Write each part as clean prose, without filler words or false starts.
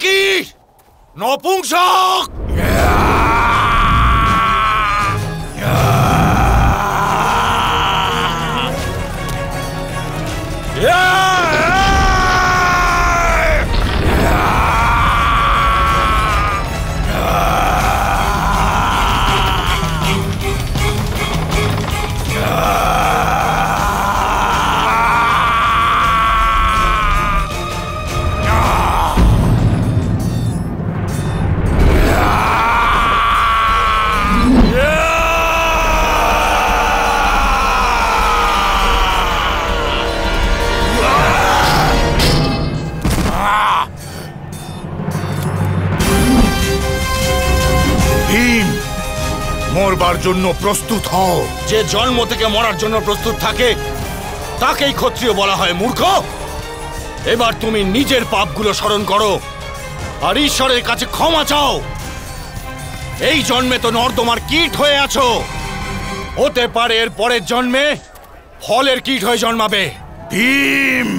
কি নপুংসক। মরবার জন্য প্রস্তুত হও। যে জন্ম থেকে মরার জন্য প্রস্তুত থাকে তাকেই ক্ষত্রিয় বলা হয় মূর্খ। এবার তুমি নিজের পাপগুলো স্মরণ করো আর ঈশ্বরের কাছে ক্ষমা চাও। এই জন্মে তো নর্দমার কীট হয়ে আছো, হতে পারে এর পরের জন্মে ফলের কীট হয়ে জন্মাবে। ভীম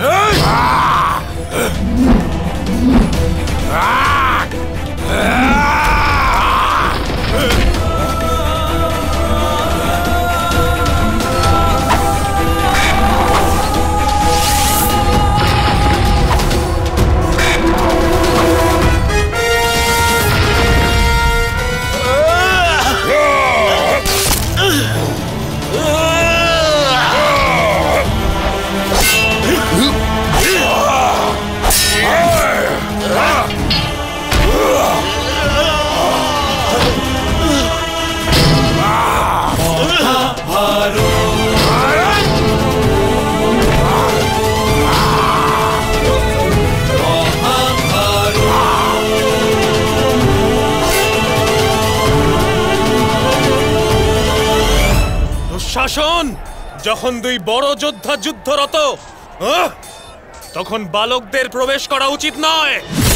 শাসন। যখন দুই বড় যোদ্ধা যুদ্ধরত তখন বালকদের প্রবেশ করা উচিত নয়।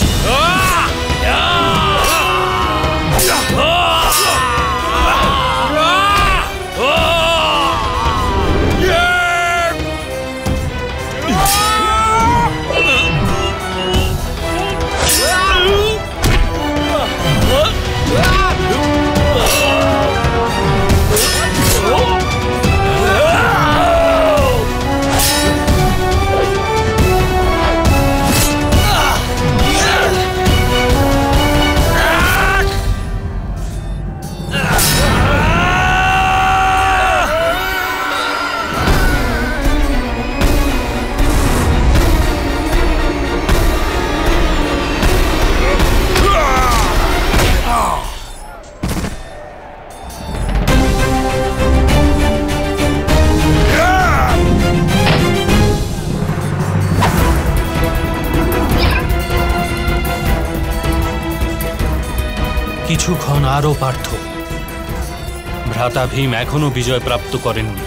কিছুক্ষণ আরও পার্থ। ভ্রাতা ভীম এখনো বিজয় প্রাপ্ত করেননি।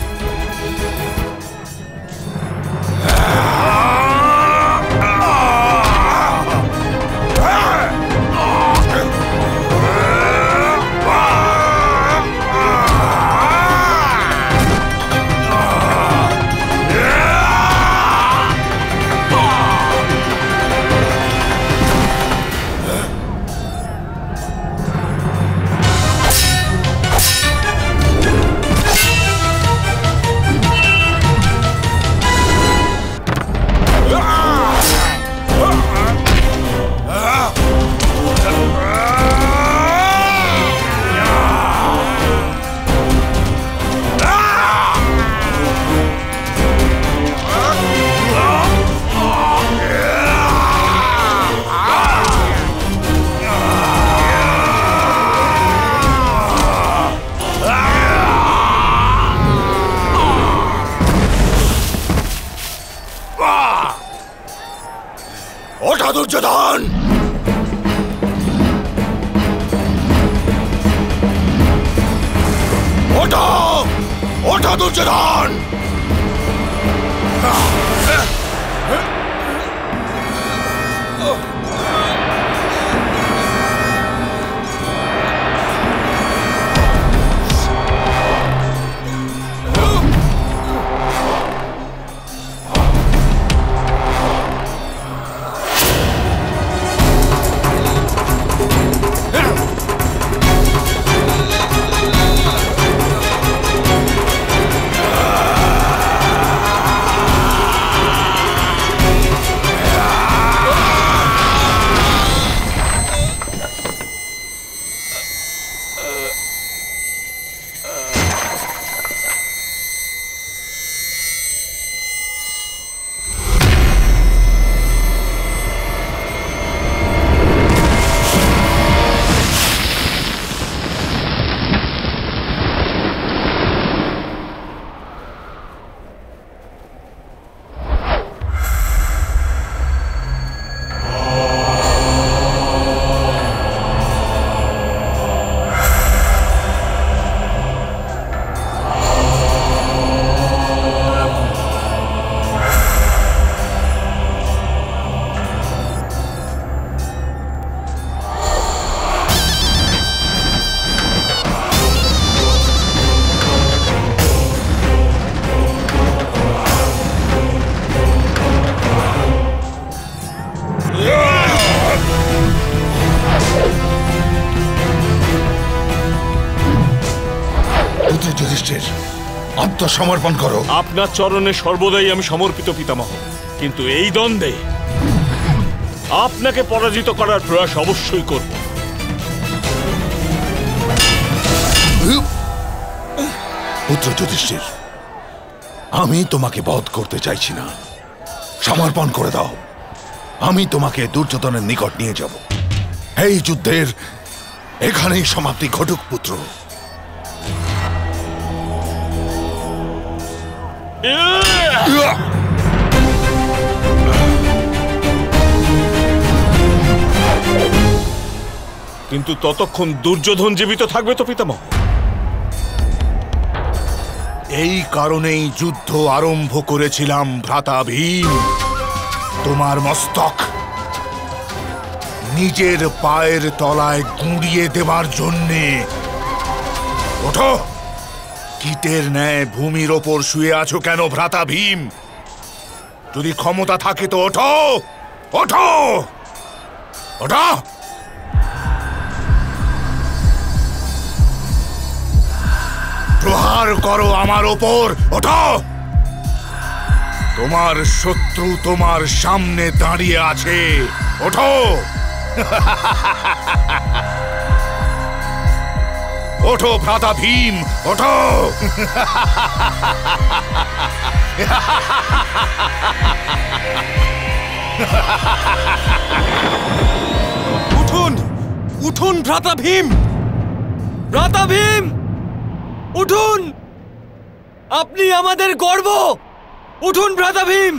ওঠা দুর্যোধন! ওঠো! ওঠা দুর্যোধন! যুধিষ্ঠির, আত্মসমর্পণ করো। আপনার চরণে সর্বদাই আমি সমর্পিত পিতামহ, কিন্তু এই দ্বন্দ্বে আপনাকে পরাজিত করার প্রয়াস অবশ্যই করব। পুত্র যুধিষ্ঠির, আমি তোমাকে বধ করতে চাইছি না, সমর্পণ করে দাও। আমি তোমাকে দুর্যোধনের নিকট নিয়ে যাব। এই যুদ্ধের এখানেই সমাপ্তি ঘটুক পুত্র। কিন্তু ততক্ষণ দুর্যোধন জীবিত থাকবে তো পিতামহ? এই কারণেই যুদ্ধ আরম্ভ করেছিলাম ভ্রাতা ভীম। তোমার মস্তক নিজের পায়ের তলায় গুঁড়িয়ে দেবার জন্যে। ওঠো! কীটের ন্যায় ভূমির ওপর শুয়ে আছো কেন ভ্রাতা ভীম? যদি ক্ষমতা থাকে তো ওঠো, ওঠো, ওঠো! প্রহার করো আমার ওপর, ওঠো! তোমার শত্রু তোমার সামনে দাঁড়িয়ে আছে, ওঠো! ওঠো ভ্রাতা ভীম, ওঠো! উঠুন, উঠুন ভ্রাতা ভীম! ভ্রাতা ভীম, উঠুন! আপনি আমাদের গর্ব! উঠুন ভ্রাতা ভীম!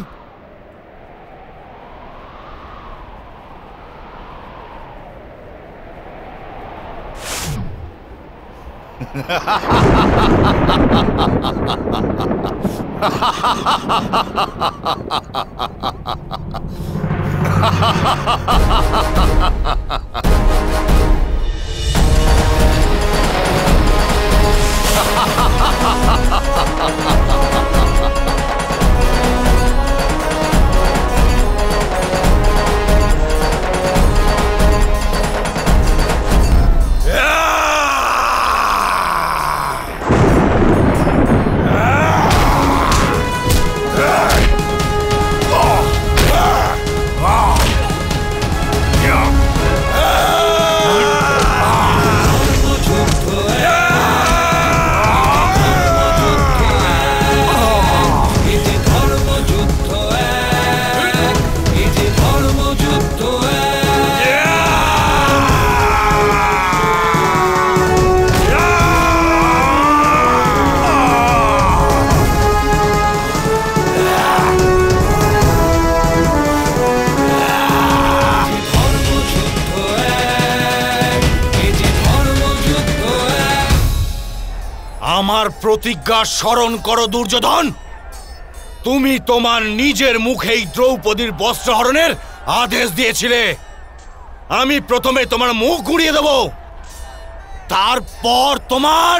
আমার প্রতিজ্ঞা স্মরণ করো দুর্যোধন। তুমি তোমার নিজের মুখেই দ্রৌপদীর বস্ত্রহরণের আদেশ দিয়েছিলে। আমি প্রথমে তোমার মুখ গুঁড়িয়ে দেব, তারপর তোমার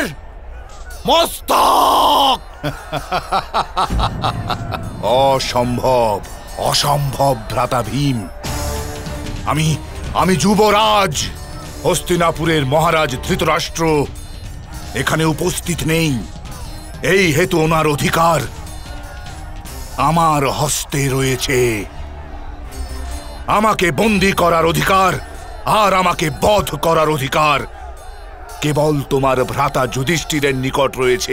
মস্তক। অসম্ভব, অসম্ভব ভ্রাতা ভীম। আমি যুবরাজ, হস্তিনাপুরের মহারাজ ধৃতরাষ্ট্র এখানে উপস্থিত নেই। এই হেতু ওনার অধিকার আমার হস্তে রয়েছে। আমাকে বন্দী করার অধিকার আর আমাকে বধ করার অধিকার কেবল তোমার ভ্রাতা যুধিষ্ঠিরের নিকট রয়েছে।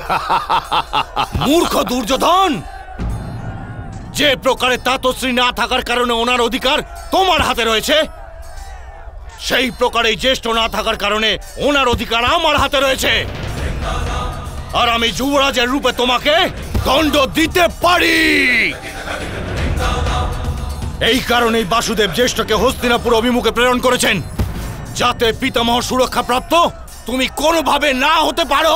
মূর্খ দুর্যোধন! যে প্রকারে তাতশ্রী না থাকার কারণে ওনার অধিকার তোমার হাতে রয়েছে, সেই প্রকারে জ্যেষ্ঠ না থাকার কারণে ওনার অধিকার আমার হাতে রয়েছে। আর আমি যুবরাজের রূপে তোমাকে দণ্ড দিতে পারি। এই কারণেই বাসুদেব জ্যেষ্ঠকে হস্তিনাপুর অভিমুখে প্রেরণ করেছেন, যাতে পিতামহ সুরক্ষা প্রাপ্ত তুমি কোনোভাবে না হতে পারো।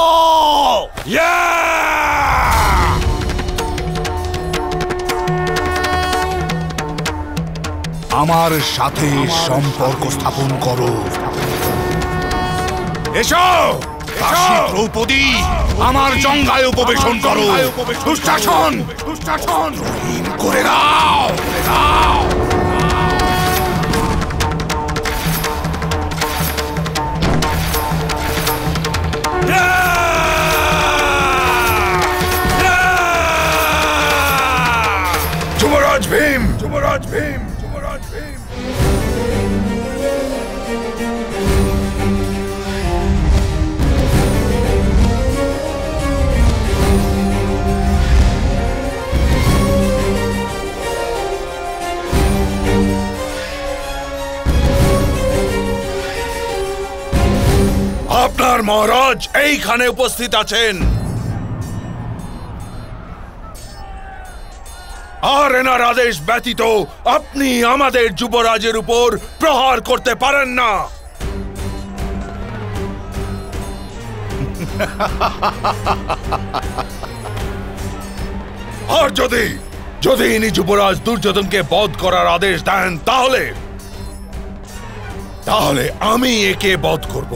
আমার সাথে সম্পর্ক স্থাপন করো। এসো দ্রৌপদী, আমার জঙ্ঘায় উপবেশন করো। দুঃশাসন করে দাও। আমার মহারাজ এইখানে উপস্থিত আছেন, আর এনার আদেশ ব্যতীত আপনি আমাদের যুবরাজের উপর প্রহার করতে পারেন না। আর যদি ইনি যুবরাজ দুর্যোধনকে বধ করার আদেশ দেন তাহলে আমি একে বধ করব।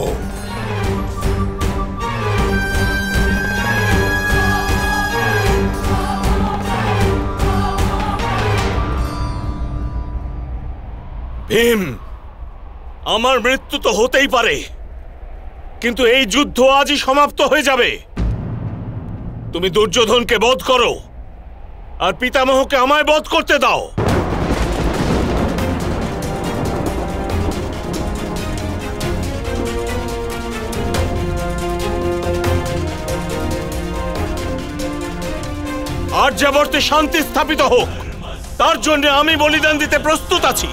ভীম, আমার মৃত্যু তো হতেই পারে, কিন্তু এই যুদ্ধ আজই সমাপ্ত হয়ে যাবে। তুমি দুর্যোধনকে বধ করো আর পিতামহকে আমায় বধ করতে দাও। আর্যাবর্তে শান্তি স্থাপিত হোক, তার জন্য আমি বলিদান দিতে প্রস্তুত আছি।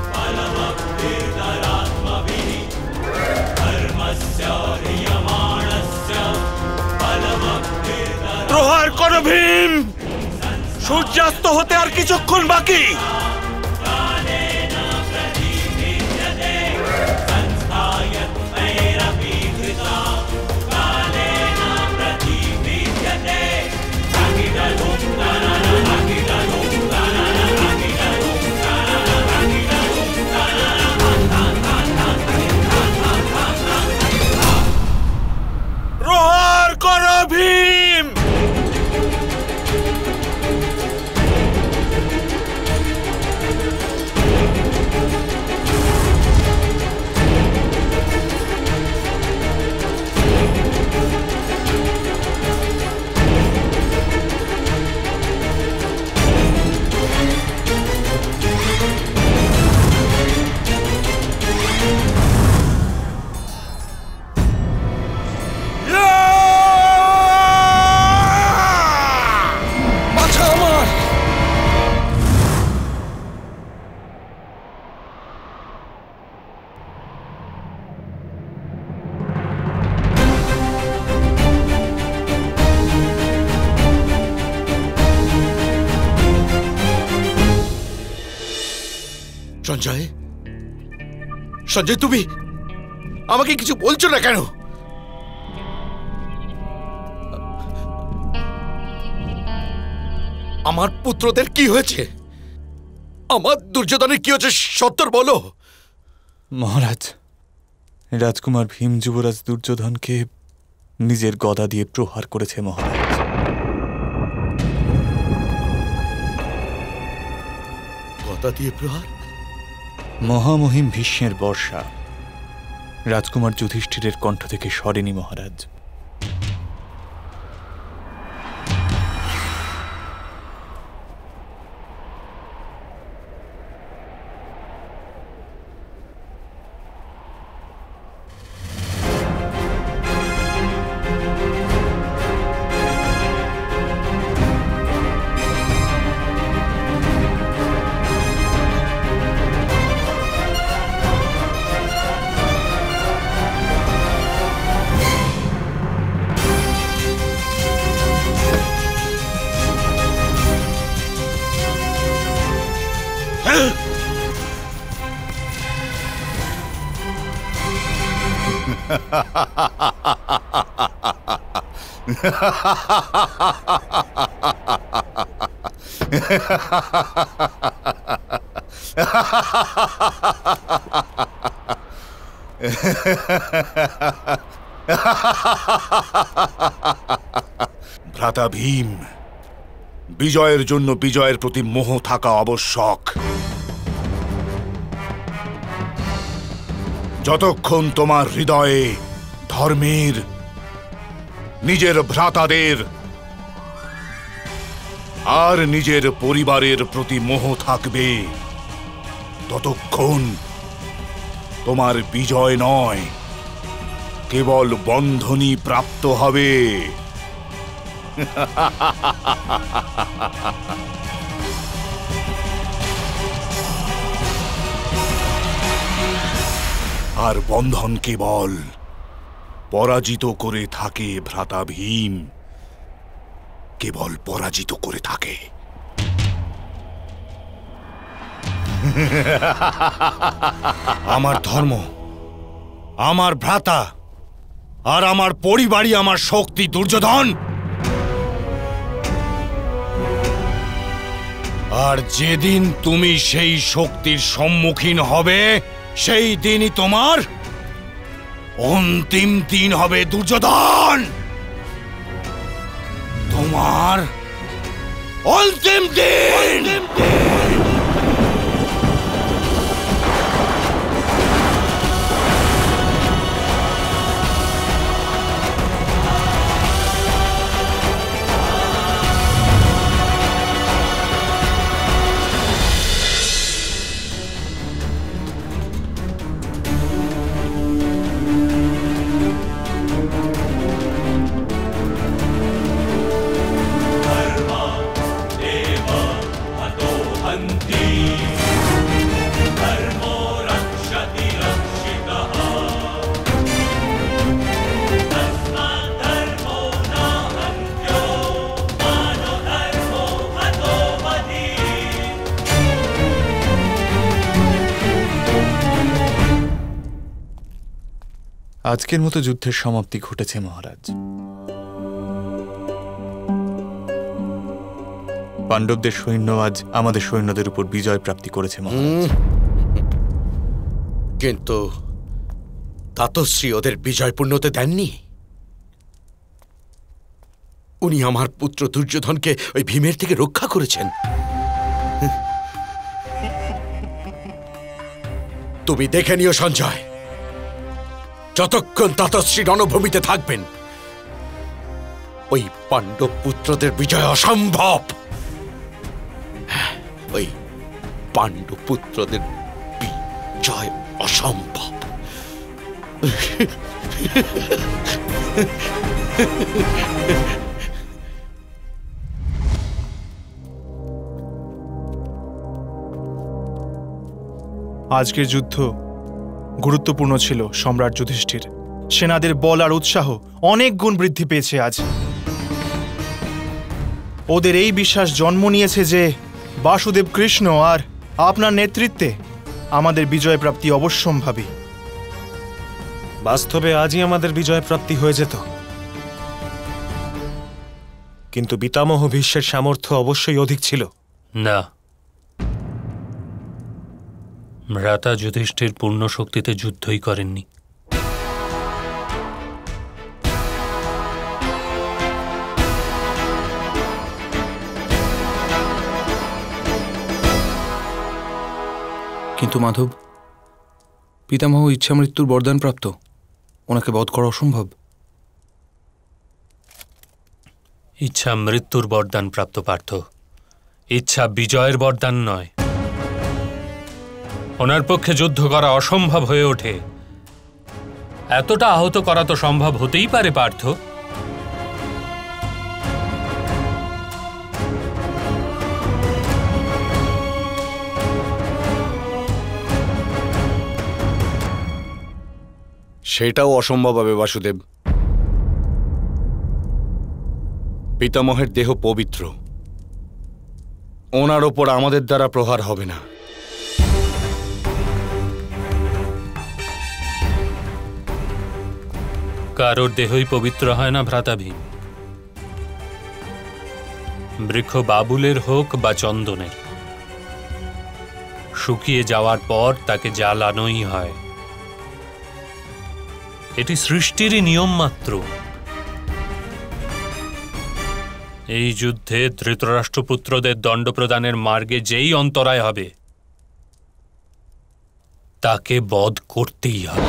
প্রহার করো ভীম, সূর্যাস্ত হতে আর কিছুক্ষণ বাকি। প্রহার করো ভীম। সঞ্জয়, তুমি আমাকে কিছু বলছো না কেন? আমার পুত্রদের কি হয়েছে? আমার দুর্যোধনের কি হয়েছে? সত্তর বলো। মহারাজ, রাজকুমার ভীম যুবরাজ দুর্যোধনকে নিজের গদা দিয়ে প্রহার করেছে মহারাজ। গদা দিয়ে প্রহার? মহামহিম ভীষ্মের বর্ষা রাজকুমার যুধিষ্ঠিরের কণ্ঠ থেকে সরেনি মহারাজ। ভ্রাতা ভীম, বিজয়ের জন্য বিজয়ের প্রতি মোহ থাকা আবশ্যক। যতক্ষণ তোমার হৃদয়ে ধর্মের, নিজের ভ্রাতাদের আর নিজের পরিবারের প্রতি মোহ থাকবে, ততক্ষণ তোমার বিজয় নয়, কেবল বন্ধনই প্রাপ্ত হবে। আর বন্ধন কেবল পরাজিত করে থাকে ভ্রাতা ভীম, কেবল পরাজিত করে থাকে। আমার ধর্ম, আমার ভ্রাতা আর আমার পরিবারই আমার শক্তি দুর্যোধন। আর যেদিন তুমি সেই শক্তির সম্মুখীন হবে, সেই দিনই তোমার অন্তিম দিন হবে দুর্যোধন। তোমার অন্তিম দিন। আজকের মতো যুদ্ধের সমাপ্তি ঘটেছে মহারাজ। পাণ্ডবদের সৈন্য আজ আমাদের সৈন্যদের উপর বিজয় প্রাপ্তি করেছে মহারাজ। কিন্তু তাতশ্রী ওদের বিজয় পূর্ণতে দেননি। উনি আমার পুত্র দুর্যোধনকে ওই ভীমের থেকে রক্ষা করেছেন। তুমি দেখে নিও সঞ্জয়, যতক্ষণ তাতশ্রী রণভূমিতে থাকবেন ওই পাণ্ডব পুত্রদের বিজয় অসম্ভব। ওই পাণ্ডব পুত্রদের বিজয় অসম্ভব। আজকের যুদ্ধ গুরুত্বপূর্ণ ছিল সম্রাট যুধিষ্ঠির। সেনাদের বল আর উৎসাহ অনেক গুণ বৃদ্ধি পেয়েছে আজ। ওদের এই বিশ্বাস জন্ম নিয়েছে যে বাসুদেব কৃষ্ণ আর আপনার নেতৃত্বে আমাদের বিজয় প্রাপ্তি অবশ্যম্ভাবী। বাস্তবে আজই আমাদের বিজয় প্রাপ্তি হয়ে যেত, কিন্তু পিতামহ ভীষ্মের সামর্থ্য অবশ্যই অধিক ছিল। না, ভ্রাতা যুধিষ্ঠির পূর্ণ শক্তিতে যুদ্ধই করেননি। কিন্তু মাধব, পিতামহ ইচ্ছা মৃত্যুর বরদান প্রাপ্ত, ওনাকে বধ করা অসম্ভব। ইচ্ছা মৃত্যুর বরদান প্রাপ্ত পার্থ, ইচ্ছা বিজয়ের বরদান নয়। ওনার পক্ষে যুদ্ধ করা অসম্ভব হয়ে ওঠে। এতটা আহত করা তো সম্ভব হতেই পারে পার্থ। সেটাও অসম্ভব হবে বাসুদেব। পিতামহের দেহ পবিত্র, ওনার ওপর আমাদের দ্বারা প্রহার হবে না। কারোর দেহই পবিত্র হয় না ভ্রাতা ভীম। বৃক্ষ বাবুলের হোক বা চন্দনের, শুকিয়ে যাওয়ার পর তাকে জ্বালানোই হয়। এটি সৃষ্টিরই নিয়ম মাত্র। এই যুদ্ধে ধৃতরাষ্ট্রপুত্রদের দণ্ড প্রদানের মার্গে যেই অন্তরায় হবে তাকে বধ করতেই হবে।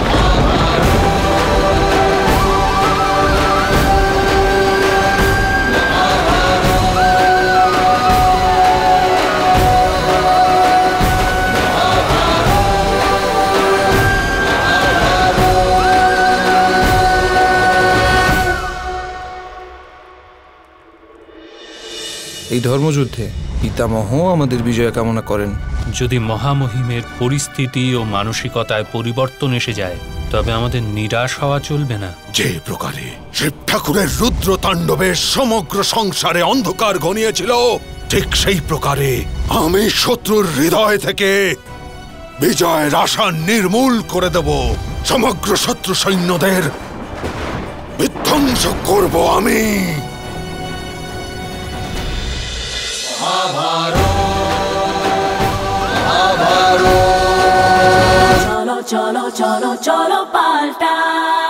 এই ধর্মযুদ্ধে পিতামহ আমাদের বিজয় কামনা করেন। যদি মহামহিমের পরিস্থিতি ও মানসিকতায় পরিবর্তন এসে যায় তবে আমাদের নিরাশ হওয়া চলবে না। যে প্রকারে শিব ঠাকুরের রুদ্র তাণ্ডবে সমগ্র সংসারে অন্ধকার ঘনিয়েছিল, ঠিক সেই প্রকারে আমি শত্রুর হৃদয় থেকে বিজয়ের আশা নির্মূল করে দেব। সমগ্র শত্রু সৈন্যদের বিধ্বংস করব আমি। চলো চলো চলো চলো পাল্টাই।